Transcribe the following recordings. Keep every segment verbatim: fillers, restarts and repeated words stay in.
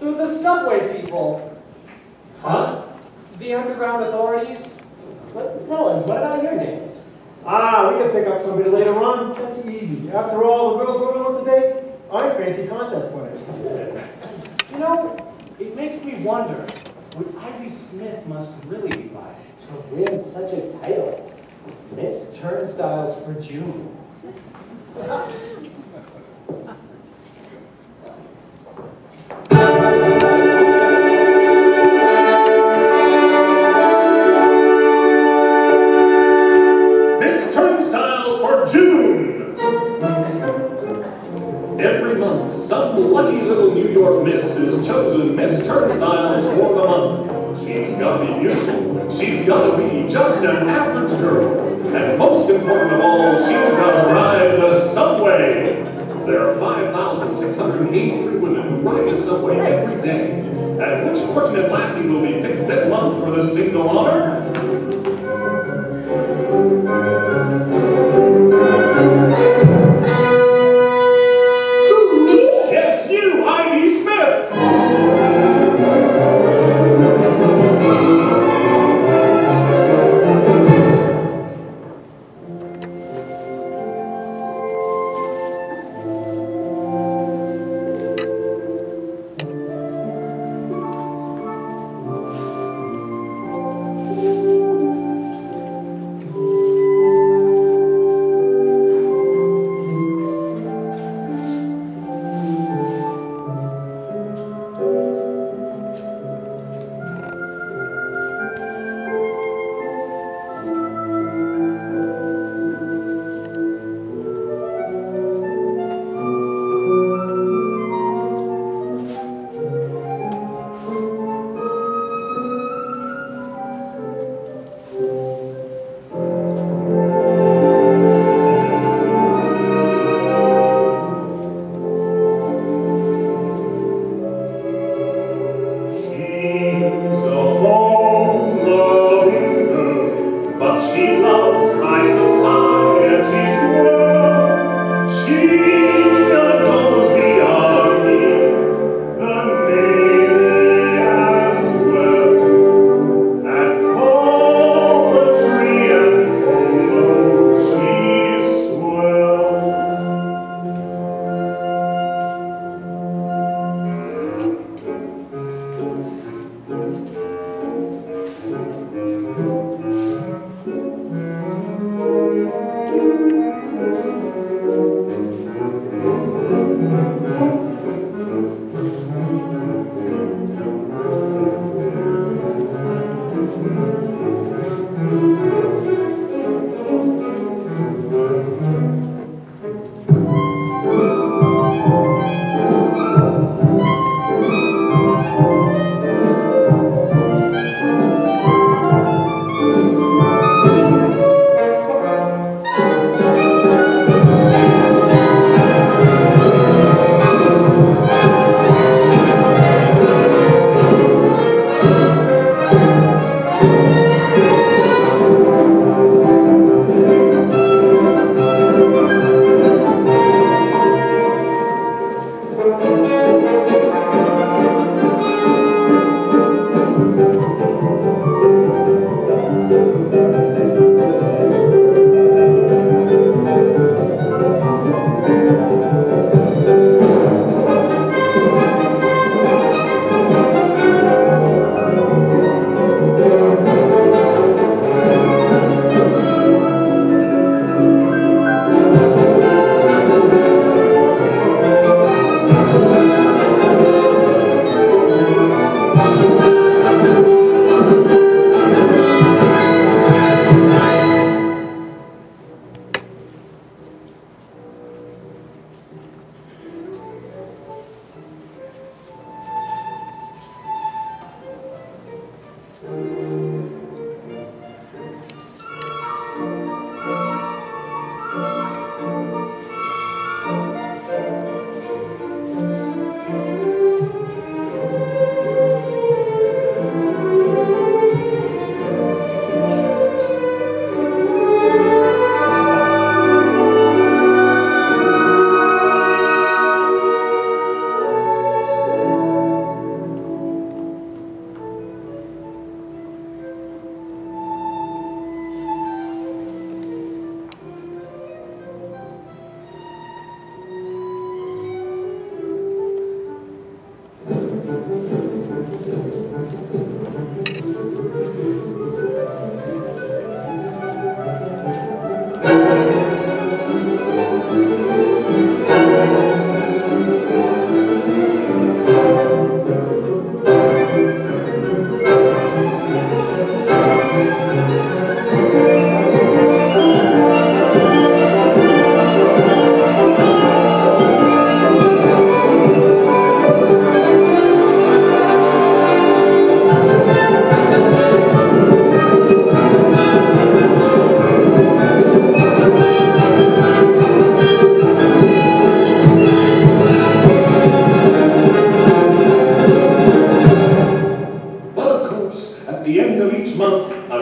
to the subway people. Huh? The underground authorities. What, fellas, what about your names? Ah, we can pick up somebody later on. That's easy. After all, the girls we're going on today aren't fancy contest winners. You know, it makes me wonder what Ivy Smith must really be like. To win such a title. Miss Turnstiles for June. Miss Turnstiles for June! Every month, some lucky little New York miss is chosen Miss Turnstiles for the month. She's gotta be beautiful. She's gotta be just an average girl. And most important of all, she's gotta ride the subway. There are five thousand six hundred eighty-three women who ride the subway every day. And which fortunate lassie will be picked this month for the signal honor? Who, me? Yes, you, Ivy Smith!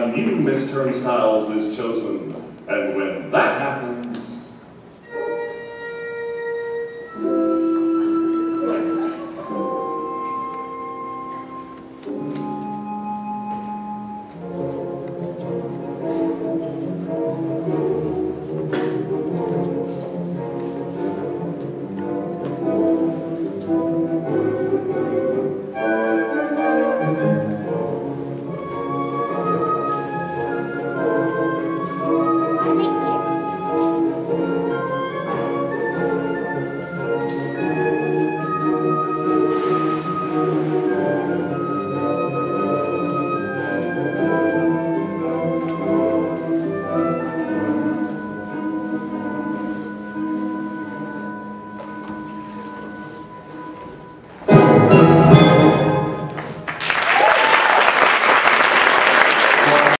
a new Miss Turnstiles is chosen. And when that